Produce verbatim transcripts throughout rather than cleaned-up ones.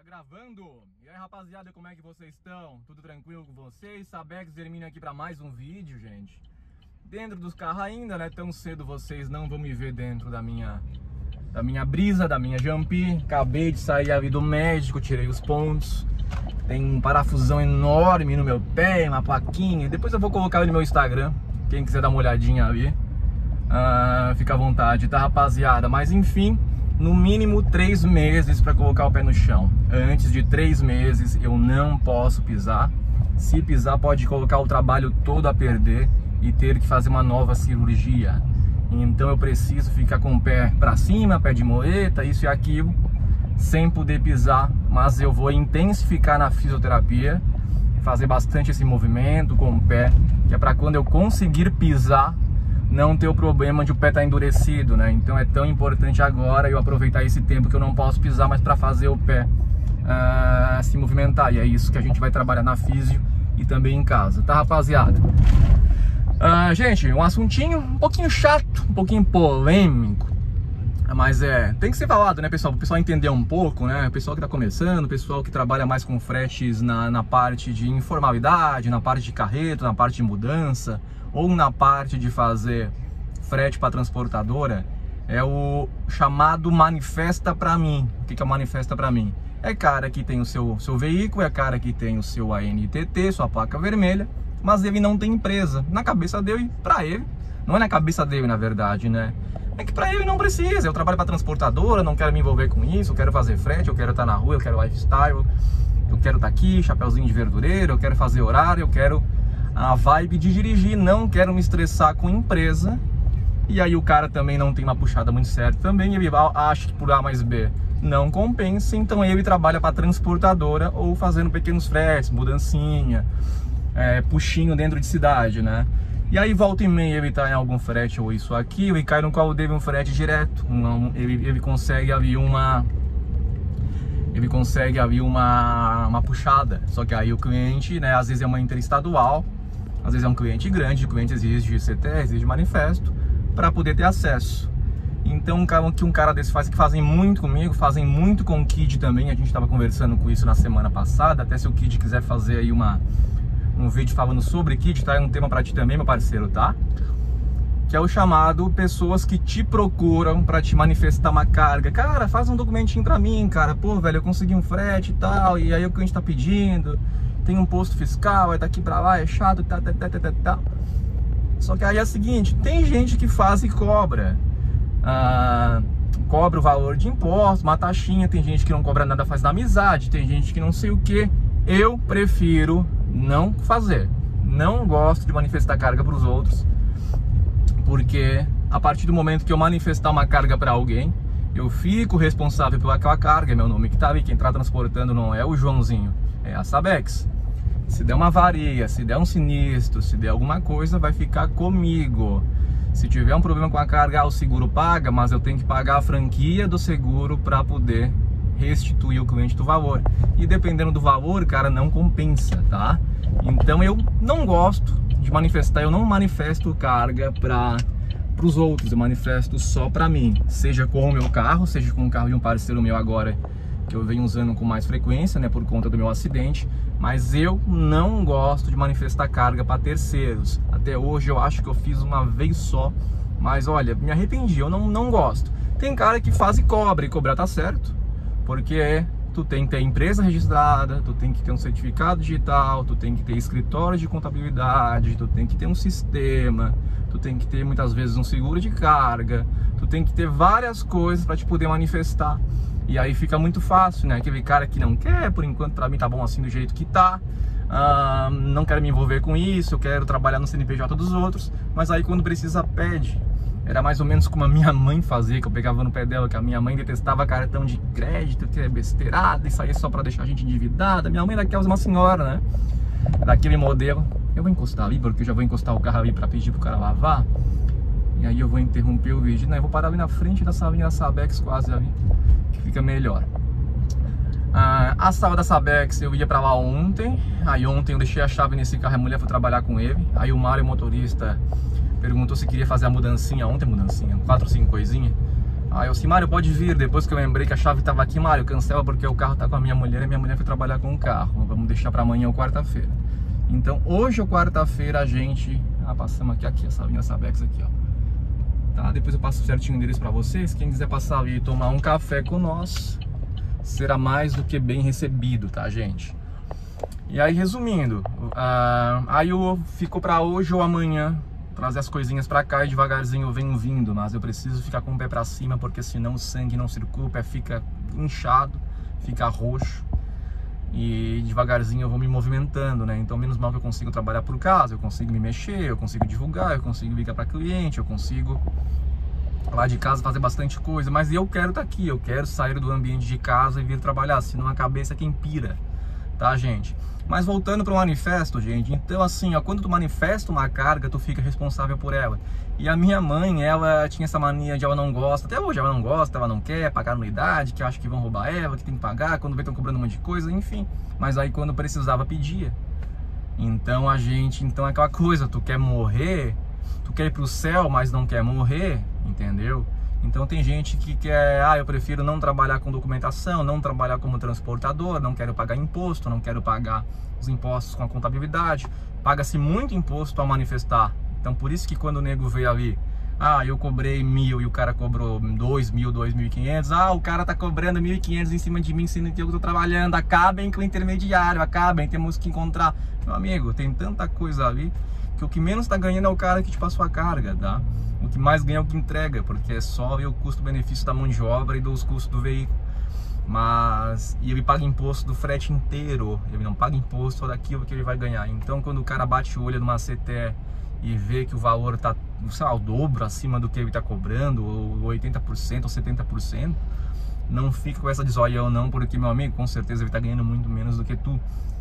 Tá gravando? E aí, rapaziada, como é que vocês estão? Tudo tranquilo com vocês? Sabex Hermínio aqui pra mais um vídeo, gente. Dentro dos carros ainda, né? Tão cedo vocês não vão me ver dentro da minha da minha brisa, da minha Jumpy. Acabei de sair ali do médico, tirei os pontos. Tem um parafusão enorme no meu pé, uma plaquinha. Depois eu vou colocar ali no meu Instagram. Quem quiser dar uma olhadinha ali, uh, fica à vontade, tá, rapaziada? Mas enfim, no mínimo três meses para colocar o pé no chão. Antes de três meses eu não posso pisar. Se pisar pode colocar o trabalho todo a perder e ter que fazer uma nova cirurgia. Então eu preciso ficar com o pé para cima, pé de moeta, isso e aquilo, sem poder pisar. Mas eu vou intensificar na fisioterapia, fazer bastante esse movimento com o pé, que é para quando eu conseguir pisar não ter o problema de o pé estar endurecido, né? Então é tão importante agora eu aproveitar esse tempo que eu não posso pisar, mas para fazer o pé uh, se movimentar. E é isso que a gente vai trabalhar na físio e também em casa, tá, rapaziada? Uh, gente, um assuntinho um pouquinho chato, um pouquinho polêmico, mas é, tem que ser falado, né, pessoal? O pessoal entender um pouco, né? O pessoal que tá começando, o pessoal que trabalha mais com fretes na, na parte de informalidade, na parte de carreto, na parte de mudança, ou na parte de fazer frete para transportadora, é o chamado manifesta para mim. O que que é o manifesta para mim? É cara que tem o seu, seu veículo, é cara que tem o seu A N T T, sua placa vermelha, mas ele não tem empresa. Na cabeça dele, para ele, não é na cabeça dele, na verdade, né? É que para ele não precisa. Eu trabalho para transportadora, não quero me envolver com isso, eu quero fazer frete, eu quero estar na rua, eu quero lifestyle, eu quero estar aqui, chapeuzinho de verdureiro, eu quero fazer horário, eu quero a vibe de dirigir, não quero me estressar com empresa. E aí o cara também não tem uma puxada muito certa também, ele acha que por A mais B não compensa, então ele trabalha para transportadora ou fazendo pequenos fretes, mudancinha, é, puxinho dentro de cidade, né? E aí volta e meia ele tá em algum frete ou isso aqui, e cai no qual deve um frete direto, um, ele, ele consegue ali uma ele consegue ali uma, uma puxada, só que aí o cliente, né, às vezes é uma interestadual, às vezes é um cliente grande, o cliente exige C T, exige manifesto para poder ter acesso. Então o que um cara desse faz, que fazem muito comigo, fazem muito com o Kid também, a gente estava conversando com isso na semana passada, até se o Kid quiser fazer aí uma, um vídeo falando sobre Kid, tá? É um tema para ti também, meu parceiro, tá? Que é o chamado pessoas que te procuram para te manifestar uma carga. Cara, faz um documentinho para mim, cara, pô, velho, eu consegui um frete e tal, e aí o cliente tá pedindo, tem um posto fiscal, é daqui para lá, é chato, tá, tá, tá, tá, tá, tá. Só que aí é o seguinte, tem gente que faz e cobra. Ah, cobra o valor de impostos, uma taxinha, tem gente que não cobra nada, faz na amizade, tem gente que não sei o que. Eu prefiro não fazer. Não gosto de manifestar carga para os outros, porque a partir do momento que eu manifestar uma carga para alguém, eu fico responsável pelaquela carga, é meu nome que tá ali, quem tá transportando não é o Joãozinho, é a Sabex. Se der uma avaria, se der um sinistro, se der alguma coisa, vai ficar comigo. Se tiver um problema com a carga, o seguro paga, mas eu tenho que pagar a franquia do seguro para poder restituir o cliente do valor. E dependendo do valor, cara, não compensa, tá? Então eu não gosto de manifestar, eu não manifesto carga para os outros, eu manifesto só para mim. Seja com o meu carro, seja com o carro de um parceiro meu agora, que eu venho usando com mais frequência, né, por conta do meu acidente. Mas eu não gosto de manifestar carga para terceiros. Até hoje eu acho que eu fiz uma vez só, mas olha, me arrependi, eu não, não gosto. Tem cara que faz e cobra, e cobrar tá certo, porque tu tem que ter empresa registrada, tu tem que ter um certificado digital, tu tem que ter escritório de contabilidade, tu tem que ter um sistema, tu tem que ter muitas vezes um seguro de carga, tu tem que ter várias coisas para te poder manifestar. E aí fica muito fácil, né? Aquele cara que não quer, por enquanto pra mim tá bom assim do jeito que tá, uh, não quero me envolver com isso, eu quero trabalhar no C N P J dos outros, mas aí quando precisa pede. Era mais ou menos como a minha mãe fazia, que eu pegava no pé dela, que a minha mãe detestava cartão de crédito, que é besteirada, isso aí é só pra deixar a gente endividada. Minha mãe daquelas, uma senhora, né? Daquele modelo. Eu vou encostar ali, porque eu já vou encostar o carro ali pra pedir pro cara lavar. E aí eu vou interromper o vídeo, né? Eu vou parar ali na frente da salinha da Sabex quase ali, que fica melhor. Ah, a sala da Sabex eu ia pra lá ontem. Aí ontem eu deixei a chave nesse carro, a mulher foi trabalhar com ele. Aí o Mário, motorista, perguntou se queria fazer a mudancinha ontem, mudancinha, quatro, cinco coisinhas. Aí eu assim, Mário, pode vir. Depois que eu lembrei que a chave tava aqui, Mário, cancela porque o carro tá com a minha mulher e minha mulher foi trabalhar com o carro. Vamos deixar pra amanhã ou quarta-feira. Então hoje ou quarta-feira a gente... Ah, passamos aqui, aqui, essa linha Sabex aqui, ó. Tá, depois eu passo certinho deles pra vocês. Quem quiser passar ali e tomar um café com nós, será mais do que bem recebido, tá, gente? E aí, resumindo, uh, aí eu fico pra hoje ou amanhã trazer as coisinhas pra cá e devagarzinho eu venho vindo, mas eu preciso ficar com o pé pra cima, porque senão o sangue não circula, o pé fica inchado, fica roxo. E devagarzinho eu vou me movimentando, né? Então menos mal que eu consigo trabalhar por casa, eu consigo me mexer, eu consigo divulgar, eu consigo ligar para cliente, eu consigo lá de casa fazer bastante coisa. Mas eu quero estar aqui, eu quero sair do ambiente de casa e vir trabalhar, senão a cabeça é quem pira, tá, gente? Mas voltando para o manifesto, gente, então assim, ó, quando tu manifesta uma carga, tu fica responsável por ela. E a minha mãe, ela tinha essa mania de ela não gosta, até hoje ela não gosta, ela não quer pagar anuidade, que acha que vão roubar ela, que tem que pagar, quando vê estão cobrando um monte de coisa, enfim. Mas aí quando precisava, pedia. Então a gente, então é aquela coisa, tu quer morrer, tu quer ir pro céu, mas não quer morrer, entendeu? Então tem gente que quer, ah, eu prefiro não trabalhar com documentação, não trabalhar como transportador, não quero pagar imposto, não quero pagar os impostos com a contabilidade. Paga-se muito imposto ao manifestar. Então por isso que quando o nego veio ali, ah, eu cobrei mil e o cara cobrou dois mil, dois mil e quinhentos, ah, o cara tá cobrando mil e quinhentos em cima de mim, sendo que eu tô trabalhando, acabem com o intermediário, acabem, temos que encontrar. Meu amigo, tem tanta coisa ali que o que menos tá ganhando é o cara que te passou a carga, tá? O que mais ganha é o que entrega, porque é só ver o custo-benefício da mão de obra e dos custos do veículo. Mas, e ele paga imposto do frete inteiro, ele não paga imposto só daquilo que ele vai ganhar. Então quando o cara bate o olho numa C T E e vê que o valor tá, sei lá, o dobro acima do que ele tá cobrando, ou oitenta por cento ou setenta por cento, não fica com essa de zoião não, porque, meu amigo, com certeza ele tá ganhando muito menos do que tu.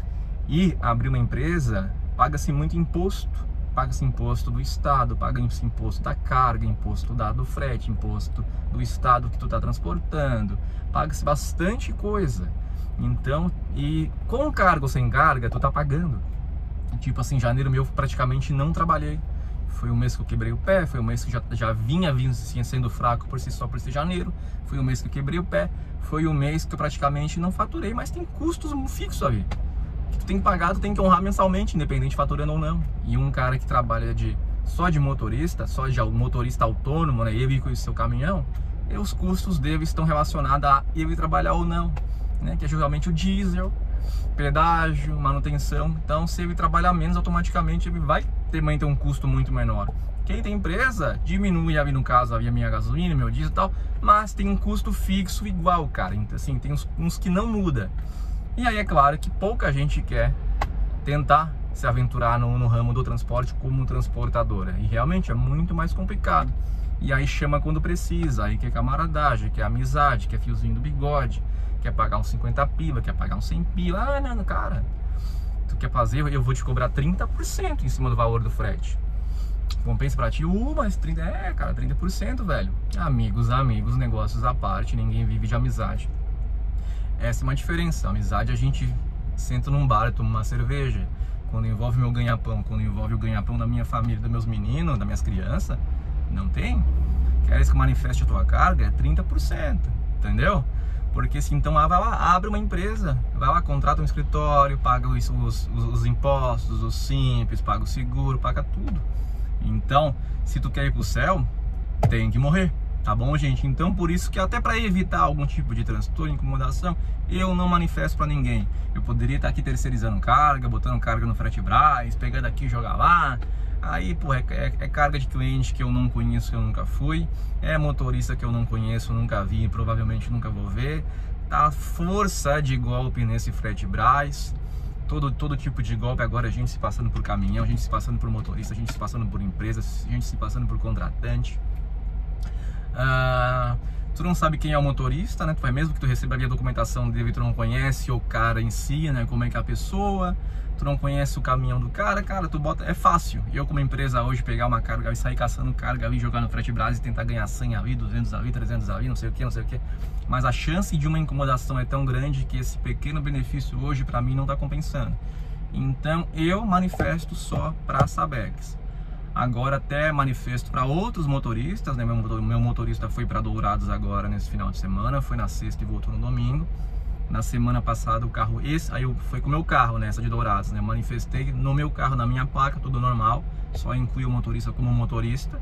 E abrir uma empresa, paga-se muito imposto. Paga-se imposto do estado, paga-se imposto da carga, imposto da, do frete, imposto do estado que tu tá transportando, paga-se bastante coisa. Então, e com carga ou sem carga, tu tá pagando. Tipo assim, janeiro meu praticamente não trabalhei. Foi o mês que eu quebrei o pé, foi o mês que já, já vinha vindo assim, sendo fraco por si só por ser janeiro. Foi o mês que eu quebrei o pé, foi o mês que eu praticamente não faturei, mas tem custos fixos ali. Que tu tem que pagar, tu tem que honrar mensalmente, independente faturando ou não. E um cara que trabalha de, só de motorista, só de motorista autônomo, né, ele com o seu caminhão, e os custos dele estão relacionados a ele trabalhar ou não, né, que é geralmente o diesel, pedágio, manutenção. Então se ele trabalhar menos, automaticamente ele vai também ter um custo muito menor. Quem tem empresa, diminui ali no caso a minha gasolina, meu diesel e tal, mas tem um custo fixo igual, cara. Então assim, tem uns, uns que não muda. E aí é claro que pouca gente quer tentar se aventurar no, no ramo do transporte como transportadora. E realmente é muito mais complicado. E aí chama quando precisa, aí quer camaradagem, quer amizade, quer fiozinho do bigode, quer pagar uns cinquenta pila, quer pagar uns cem pila. Ah, não, cara, tu quer fazer, eu vou te cobrar trinta por cento em cima do valor do frete. Compensa pra ti? Uh, mas trinta por cento, é, cara, trinta por cento, velho. Amigos, amigos, negócios à parte, ninguém vive de amizade. Essa é uma diferença. A amizade, a gente senta num bar e toma uma cerveja. Quando envolve meu ganha-pão, quando envolve o ganha-pão da minha família, dos meus meninos, das minhas crianças, não tem. Queres que manifeste a tua carga? É trinta por cento, entendeu? Porque se então vai lá, abre uma empresa, vai lá, contrata um escritório, paga os, os, os impostos, os simples, paga o seguro, paga tudo. Então, se tu quer ir pro céu, tem que morrer. Tá bom, gente? Então por isso que até para evitar algum tipo de transtorno, incomodação, eu não manifesto para ninguém. Eu poderia estar aqui terceirizando carga, botando carga no Fretebras, pegando aqui e jogar lá. Aí, pô, é, é, é carga de cliente que eu não conheço, que eu nunca fui. É motorista que eu não conheço, nunca vi, provavelmente nunca vou ver. Tá força de golpe nesse Fretebras. Todo, todo tipo de golpe agora, a gente se passando por caminhão, a gente se passando por motorista, a gente se passando por empresas, a gente se passando por contratante. Uh, tu não sabe quem é o motorista, né? Tu vai mesmo que tu receba ali a documentação dele, tu não conhece o cara em si, né? Como é que é a pessoa, tu não conhece o caminhão do cara, cara, tu bota, é fácil. Eu como empresa hoje pegar uma carga e sair caçando carga ali, jogar no Fretebras e tentar ganhar cem ali, duzentos ali, trezentos ali, não sei o que, não sei o que. Mas a chance de uma incomodação é tão grande que esse pequeno benefício hoje pra mim não tá compensando. Então eu manifesto só pra Sabex. Agora até manifesto para outros motoristas, né? Meu, meu motorista foi para Dourados agora nesse final de semana, foi na sexta e voltou no domingo. Na semana passada o carro, esse, aí eu foi com o meu carro, né, essa de Dourados, né? Manifestei no meu carro, na minha placa, tudo normal, só inclui o motorista como motorista.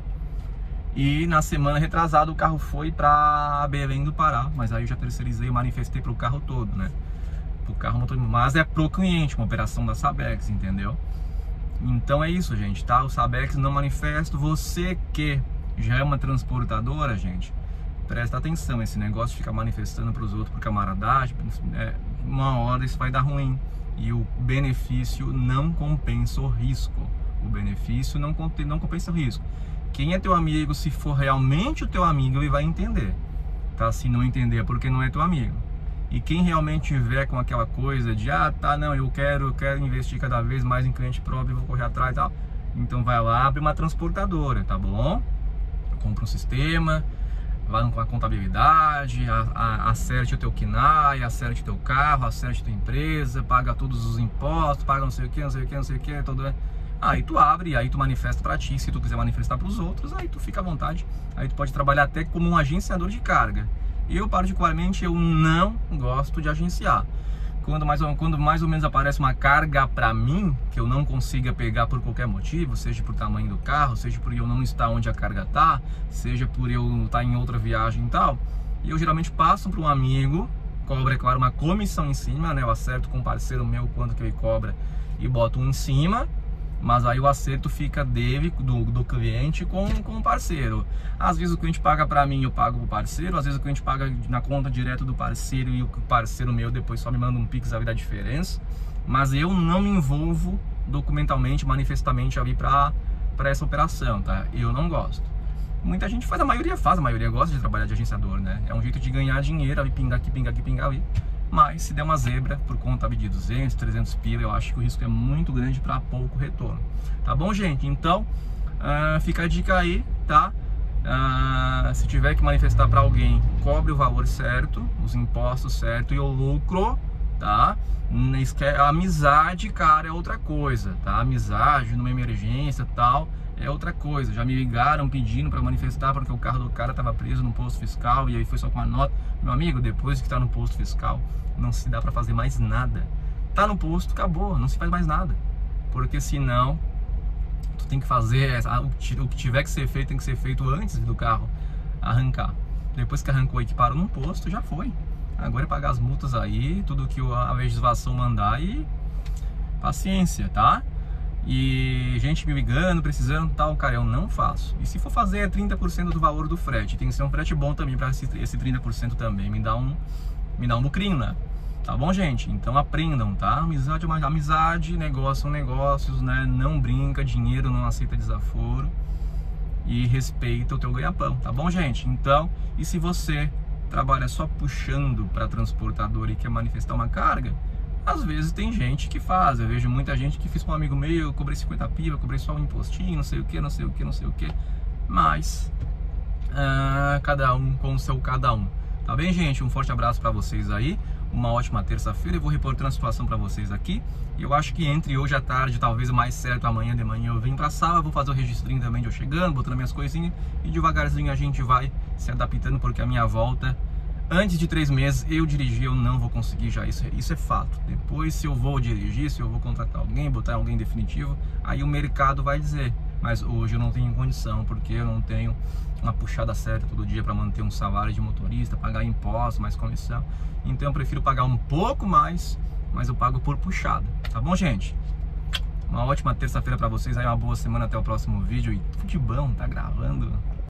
E na semana retrasada o carro foi para Belém do Pará, mas aí eu já terceirizei e manifestei para o carro todo, né? Pro carro motor, mas é pro cliente, uma operação da Sabex, entendeu? Então é isso, gente, tá? O Sabex não manifesta. Você que já é uma transportadora, gente, presta atenção. Esse negócio de ficar manifestando para os outros por camaradagem, é, uma hora isso vai dar ruim. E o benefício não compensa o risco. O benefício não, não compensa o risco. Quem é teu amigo, se for realmente o teu amigo, ele vai entender, tá? Se não entender é porque não é teu amigo. E quem realmente tiver com aquela coisa de, ah, tá, não, eu quero, eu quero investir cada vez mais em cliente próprio, vou correr atrás e tal, então vai lá, abre uma transportadora, tá bom? Compra um sistema, vai com a contabilidade, a, a, acerte o teu K N A I, acerte o teu carro, acerte a tua empresa, paga todos os impostos, paga não sei o que, não sei o que, não sei o que, todo... Aí tu abre, aí tu manifesta pra ti. Se tu quiser manifestar pros outros, aí tu fica à vontade. Aí tu pode trabalhar até como um agenciador de carga. Eu, particularmente, eu não gosto de agenciar. Quando mais, quando mais ou menos aparece uma carga pra mim, que eu não consiga pegar por qualquer motivo, seja por tamanho do carro, seja por eu não estar onde a carga tá, seja por eu estar em outra viagem e tal, eu geralmente passo para um amigo, cobra, é claro, uma comissão em cima, né? Eu acerto com um parceiro meu quanto que ele cobra e boto um em cima. Mas aí o acerto fica dele, do, do cliente com, com o parceiro. Às vezes o cliente paga para mim, eu pago pro parceiro. Às vezes o cliente paga na conta direto do parceiro e o parceiro meu depois só me manda um pix, aí dá diferença. Mas eu não me envolvo documentalmente, manifestamente ali para essa operação, tá? Eu não gosto. Muita gente faz, a maioria faz, a maioria gosta de trabalhar de agenciador, né? É um jeito de ganhar dinheiro, ali pingar aqui, pingar aqui, pingar ali. Mas se der uma zebra por conta de duzentos, trezentos pila, eu acho que o risco é muito grande para pouco retorno. Tá bom, gente? Então, uh, fica a dica aí, tá? Uh, se tiver que manifestar para alguém, cobre o valor certo, os impostos certo e o lucro, tá? A amizade, cara, é outra coisa, tá? Amizade numa emergência e tal é outra coisa. Já me ligaram pedindo para manifestar porque o carro do cara estava preso no posto fiscal e aí foi só com a nota. Meu amigo, depois que tá no posto fiscal, não se dá para fazer mais nada. Tá no posto, acabou, não se faz mais nada. Porque senão, tu tem que fazer, o que tiver que ser feito tem que ser feito antes do carro arrancar. Depois que arrancou e que parou no posto, já foi. Agora é pagar as multas aí, tudo que a legislação mandar e paciência, tá? E gente me ligando, precisando tal, cara, eu não faço. E se for fazer é trinta por cento do valor do frete. Tem que ser um frete bom também para esse, esse trinta por cento também. Me dá um, me dá um lucrinho, né? Tá bom, gente? Então aprendam, tá? Amizade é uma amizade, negócio são negócios, né? Não brinca, dinheiro não aceita desaforo. E respeita o teu ganha-pão, tá bom, gente? Então, e se você trabalha só puxando para transportador e quer manifestar uma carga, às vezes tem gente que faz. Eu vejo muita gente que fiz com um amigo meu, eu cobrei cinquenta pila, cobrei só um impostinho, não sei o que, não sei o que, não sei o que. Mas uh, cada um com o seu cada um. Tá bem, gente? Um forte abraço para vocês aí. Uma ótima terça-feira. Eu vou reportando a situação para vocês aqui. E eu acho que entre hoje à tarde, talvez mais certo amanhã de manhã, eu venho pra sala, vou fazer o registrinho também de eu chegando, botando minhas coisinhas. E devagarzinho a gente vai se adaptando, porque a minha volta, antes de três meses, eu dirigir, eu não vou conseguir já, isso, isso é fato. Depois, se eu vou dirigir, se eu vou contratar alguém, botar alguém definitivo, aí o mercado vai dizer. Mas hoje eu não tenho condição, porque eu não tenho uma puxada certa todo dia para manter um salário de motorista, pagar impostos, mais comissão. Então eu prefiro pagar um pouco mais, mas eu pago por puxada. Tá bom, gente? Uma ótima terça-feira para vocês, aí uma boa semana, até o próximo vídeo. E tudo de bom, tá gravando.